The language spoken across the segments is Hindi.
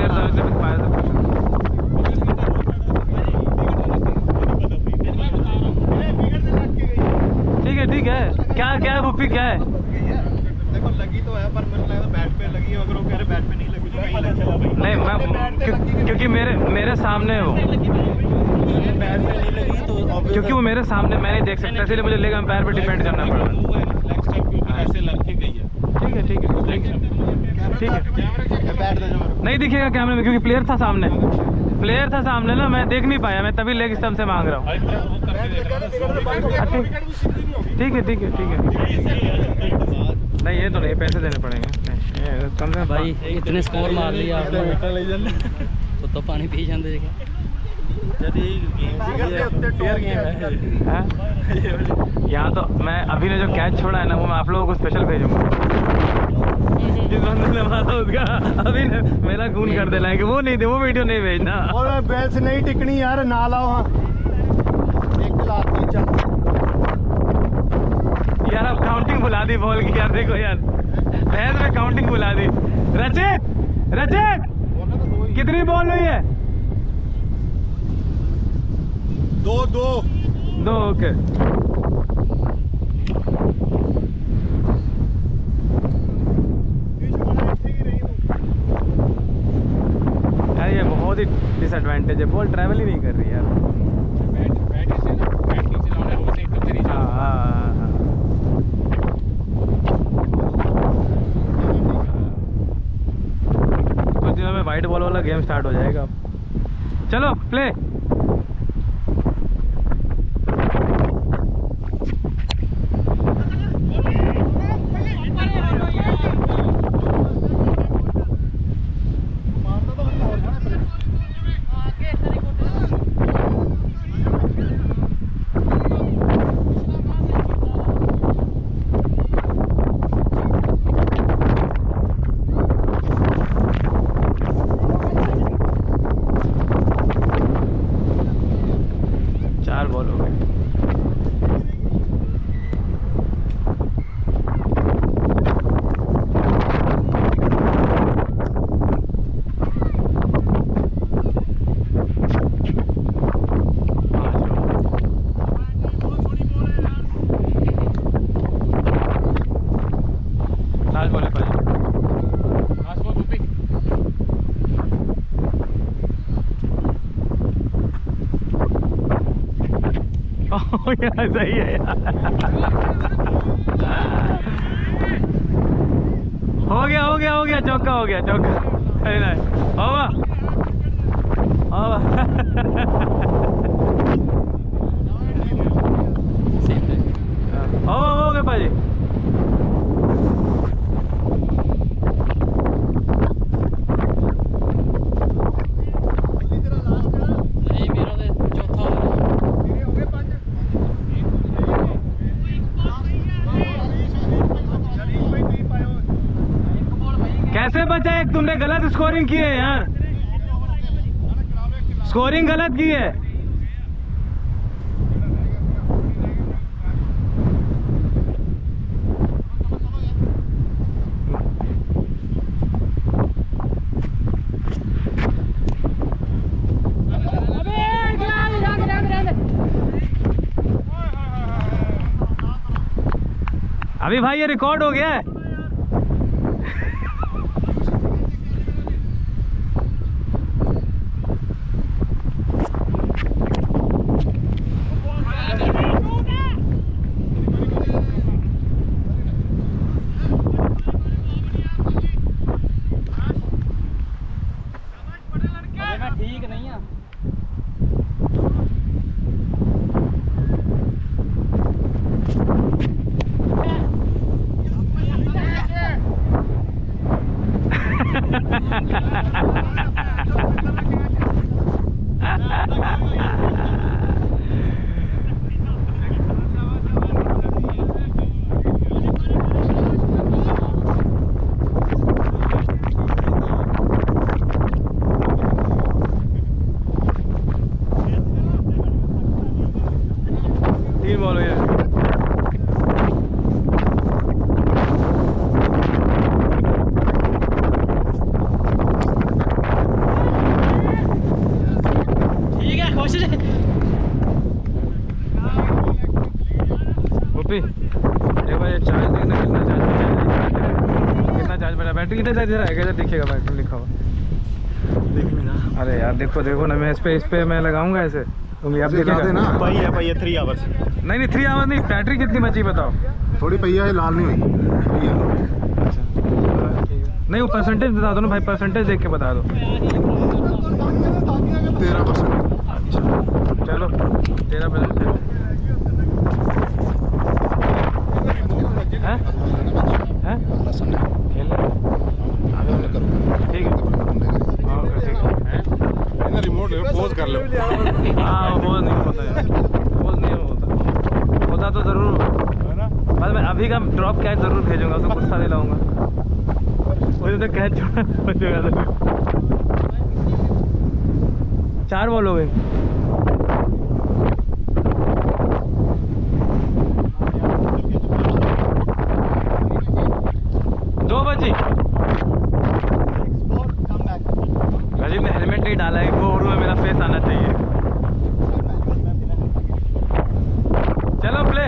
प्लेयर था वैसे भी पाया था। ठीक है ठीक है। क्या क्या है बुप्पी क्या है? देखो लगी तो है पर मुझे लगा बैट पे लगी है, अगर वो कह रहे बैट पे नहीं लगी तो कहीं लगी। नहीं मैं क्योंकि मेरे सामने है वो, बैट पे नहीं लगी तो क्योंकि वो मेरे सामने मैं नहीं देख सकता, इसलिए मुझे लेग अंपायर पे डिपेंड करना पड़ रहा है। ऐसे लग के गई है। ठीक है ठीक है ठीक है। बैट दे दो। नहीं दिखेगा कैमरे में क्योंकि प्लेयर था सामने, प्लेयर था सामने ना, मैं देख नहीं पाया, मैं तभी लेग स्टंप से मांग रहा हूँ। ठीक है ठीक है ठीक है। नहीं ये तो नहीं, पैसे देने पड़ेंगे कम से भाई इतने स्कोर मार लिया आपने तो पानी पी जाते यहाँ तो मैं अभी ने जो कैच छोड़ा है ना वो मैं आप लोगों को स्पेशल भेजूंगा। जिस बंदे ने मारा उसका अभी ने मेरा खून कर देना है कि वो नहीं दे, वो वीडियो नहीं भेजना। और बैल से नहीं टिकनी यार, ना लाओ। हाँ एक लाती चल यार, अब काउंटिंग बुला दी बॉल की यार, देखो यार बहस में काउंटिंग बुला दी। रचित कितनी बॉल हुई है? दो ओके। यार ये बहुत ही डिसएडवांटेज है, बॉल ट्रैवल ही नहीं कर रही यार। हाँ कुछ दिनों में वाइट बॉल वाला गेम स्टार्ट हो जाएगा अब। चलो प्ले। सही है यार। हो गया चौका हो गया चौका। अरे नहीं होगा हो गया भाजी। कैसे बचा एक, तुमने गलत स्कोरिंग की है यार, स्कोरिंग गलत की है। अभी भाई ये रिकॉर्ड हो गया है। ठीक नहीं है बैटरी कितने साइज रहेगा, कैसे दिखेगा बैटरी लिखा हुआ? देखने ना। अरे यार देखो देखो ना, मैं इस पे मैं लगाऊंगा ऐसे, तुम आप दिखा देना। पहिया 3 आवर्स। नहीं 3 आवर नहीं, बैटरी कितनी बची बताओ? थोड़ी पहिया है, लाल नहीं हुई। अच्छा नहीं, वो परसेंटेज बता दो ना भाई, परसेंटेज देख के बता दो। 13%। अच्छा चलो 13% है। हैं खेल ठीक है, ओके ठीक है। रिमोट पोज कर लो। हाँ वो नहीं होता यार, पोज नहीं होता तो ज़रूर है ना। बस मैं अभी का ड्रॉप कैच ज़रूर भेजूंगा, तो गुस्सा नहीं लाऊंगा। मुझे तो कैच छोड़ा 4 बॉल हो गई। राजीव ने हेलमेट नहीं डाला है, वो में मेरा फेस आना चाहिए। चलो प्ले।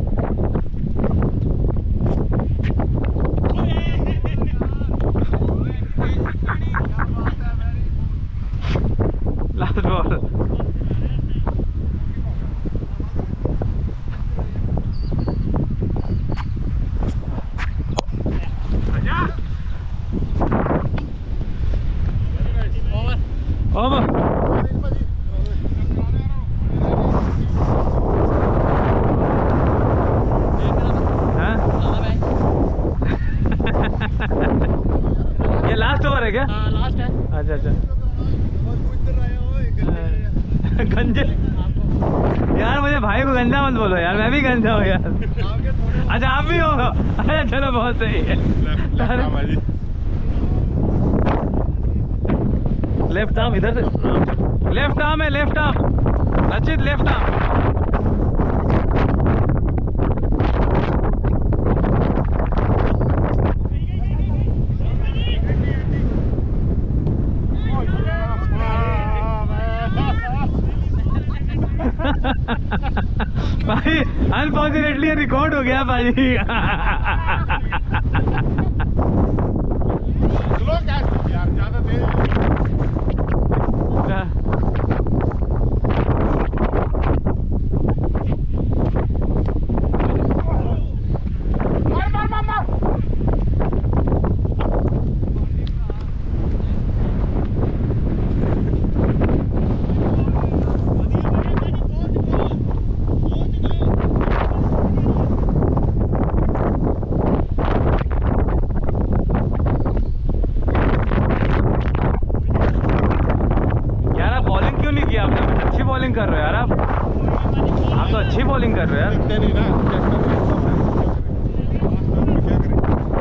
Last ball. ओवर। ये लास्ट ओवर है क्या? हाँ लास्ट है। अच्छा अच्छा। गंजे यार, मुझे भाई को गंजा मत बोलो यार, मैं भी गंजा हूँ यार। अच्छा आप भी हो? अच्छा चलो बहुत सही है। लेफ्ट आर्म इधर से, लेफ्ट आर्म है, left arm Rachit, left arm. भाई अनफॉर्चुनेटली रिकॉर्ड हो गया भाई। यार ज्यादा तेज। बॉलिंग कर रहे हो यार, आप तो अच्छी बॉलिंग कर रहे हो यार। नहीं ना, क्या करें?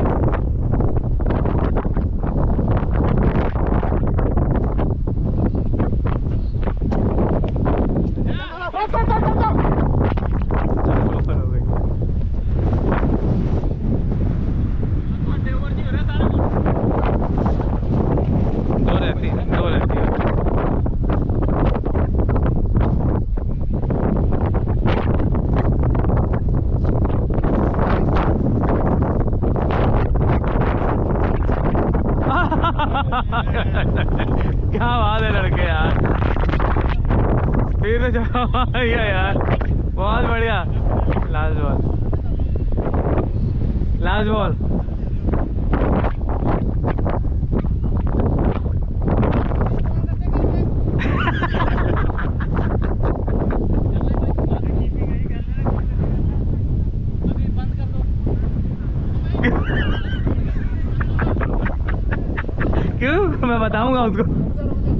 क्या बात है लड़के यार, फिर तो यार बहुत बढ़िया। Last ball, last ball. क्यों? मैं बताऊंगा उसको।